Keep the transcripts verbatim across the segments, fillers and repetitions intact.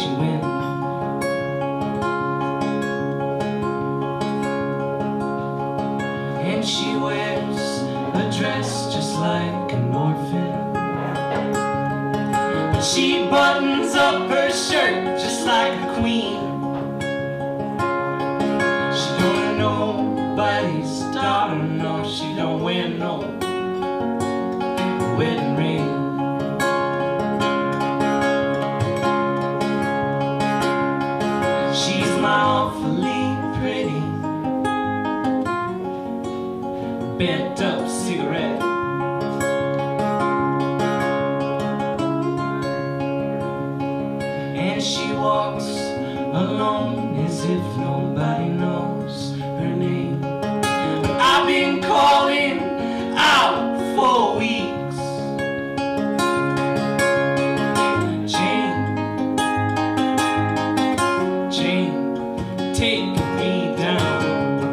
she went. And she wears a dress just like an orphan, but she buttons up her shirt just like a queen. She don't know nobody's daughter, no, she don't wear no wedding ring. She's my awfully pretty bent up cigarette. And she walks alone as if nobody knows her name. But I've been calling out for weeks. Jane, Jane, take me down.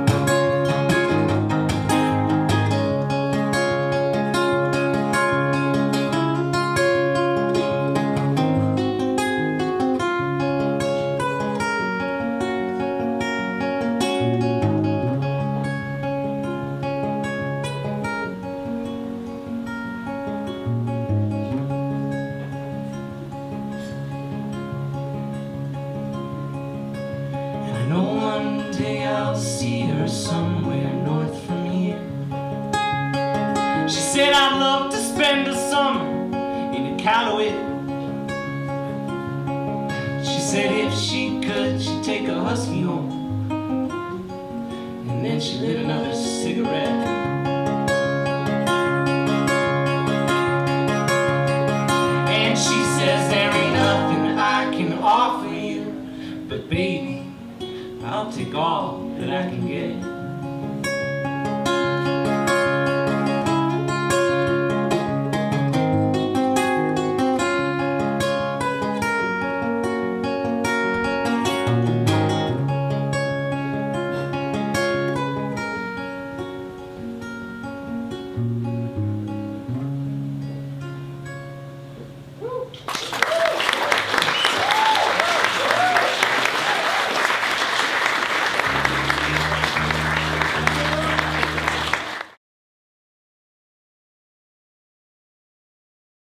I know one day I'll see her somewhere north from here. She said I'd love to spend a summer in Callaway. She said if she could, she'd take a husky home, and then she lit another cigarette. And she says there ain't nothing I can offer you, but baby, I'll take all that I can get.